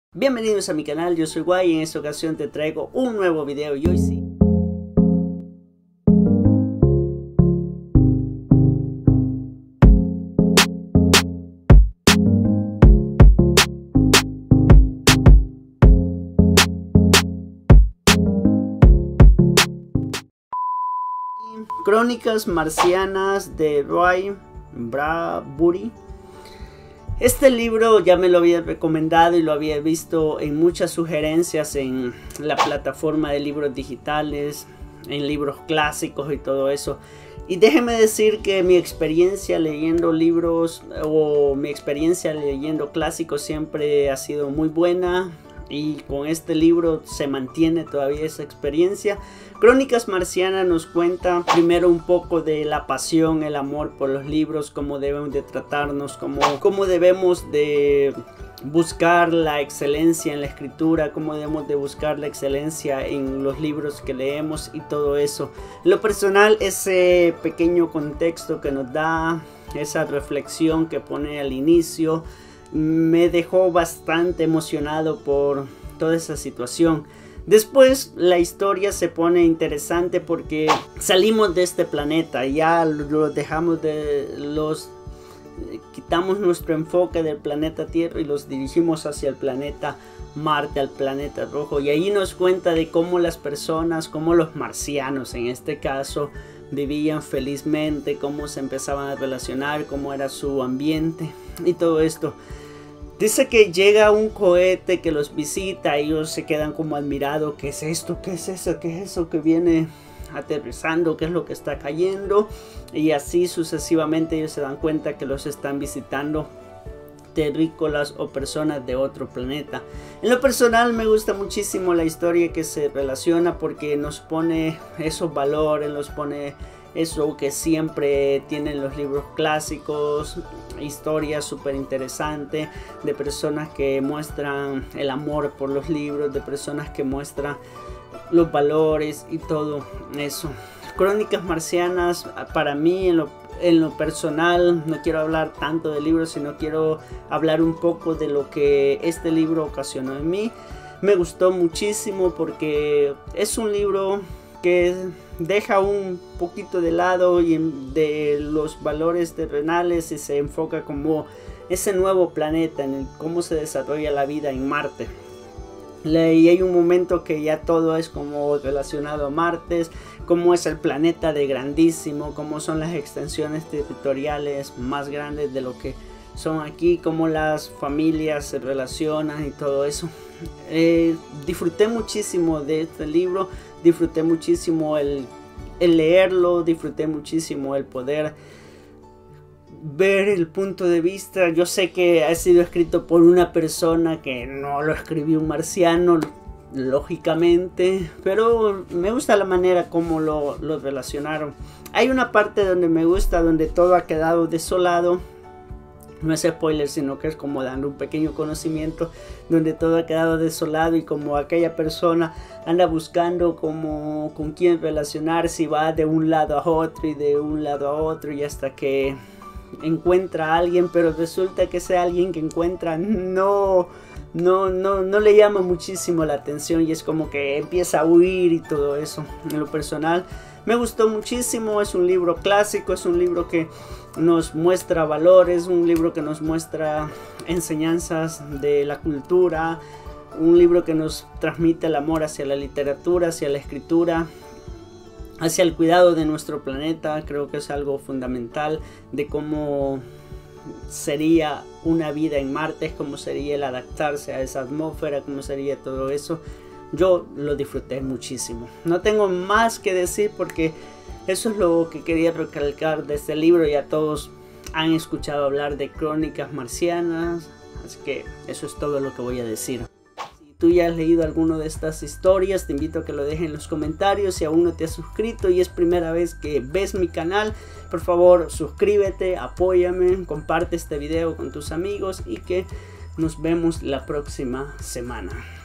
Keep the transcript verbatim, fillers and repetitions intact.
Bienvenidos a mi canal, yo soy Guay y en esta ocasión te traigo un nuevo video y hoy sí. Crónicas marcianas de Ray Bradbury. Este libro ya me lo había recomendado y lo había visto en muchas sugerencias en la plataforma de libros digitales, en libros clásicos y todo eso. Y déjeme decir que mi experiencia leyendo libros o mi experiencia leyendo clásicos siempre ha sido muy buena. Y con este libro se mantiene todavía esa experiencia. Crónicas marcianas nos cuenta primero un poco de la pasión, el amor por los libros, cómo debemos de tratarnos, cómo, cómo debemos de buscar la excelencia en la escritura, cómo debemos de buscar la excelencia en los libros que leemos y todo eso. En lo personal, ese pequeño contexto que nos da, esa reflexión que pone al inicio, me dejó bastante emocionado por toda esa situación. Después la historia se pone interesante porque salimos de este planeta, ya lo dejamos de los quitamos nuestro enfoque del planeta Tierra y los dirigimos hacia el planeta Marte, al planeta rojo, y ahí nos cuenta de cómo las personas, cómo los marcianos en este caso, vivían felizmente, cómo se empezaban a relacionar, cómo era su ambiente y todo esto. Dice que llega un cohete que los visita, ellos se quedan como admirados. ¿Qué es esto? ¿Qué es eso? ¿Qué es eso que viene aterrizando? ¿Qué es lo que está cayendo? Y así sucesivamente ellos se dan cuenta que los están visitando terrícolas o personas de otro planeta. En lo personal me gusta muchísimo la historia que se relaciona porque nos pone esos valores, nos pone eso que siempre tienen los libros clásicos, historias súper interesantes de personas que muestran el amor por los libros, de personas que muestran los valores y todo eso. Crónicas marcianas, para mí en lo, en lo personal, no quiero hablar tanto de libros, sino quiero hablar un poco de lo que este libro ocasionó en mí. Me gustó muchísimo porque es un libro que deja un poquito de lado y de los valores terrenales y se enfoca como ese nuevo planeta, en el cómo se desarrolla la vida en Marte. Y hay un momento que ya todo es como relacionado a Marte, cómo es el planeta de grandísimo, cómo son las extensiones territoriales más grandes de lo que son aquí, cómo las familias se relacionan y todo eso. Eh, disfruté muchísimo de este libro, disfruté muchísimo el, el leerlo, disfruté muchísimo el poder ver el punto de vista. Yo sé que ha sido escrito por una persona que no lo escribió un marciano, lógicamente, pero me gusta la manera como lo, lo relacionaron. Hay una parte donde me gusta, donde todo ha quedado desolado. No es spoiler, sino que es como dando un pequeño conocimiento, donde todo ha quedado desolado y como aquella persona anda buscando como con quién relacionarse y va de un lado a otro y de un lado a otro y hasta que encuentra a alguien, pero resulta que ese alguien que encuentra no, no, no, no le llama muchísimo la atención y es como que empieza a huir y todo eso. En lo personal me gustó muchísimo, es un libro clásico, es un libro que nos muestra valores, un libro que nos muestra enseñanzas de la cultura, un libro que nos transmite el amor hacia la literatura, hacia la escritura, hacia el cuidado de nuestro planeta. Creo que es algo fundamental de cómo sería una vida en Marte, cómo sería el adaptarse a esa atmósfera, cómo sería todo eso. Yo lo disfruté muchísimo. No tengo más que decir porque eso es lo que quería recalcar de este libro. Ya todos han escuchado hablar de Crónicas marcianas, así que eso es todo lo que voy a decir. Si tú ya has leído alguna de estas historias, te invito a que lo dejes en los comentarios. Si aún no te has suscrito y es primera vez que ves mi canal, por favor suscríbete, apóyame, comparte este video con tus amigos y que nos vemos la próxima semana.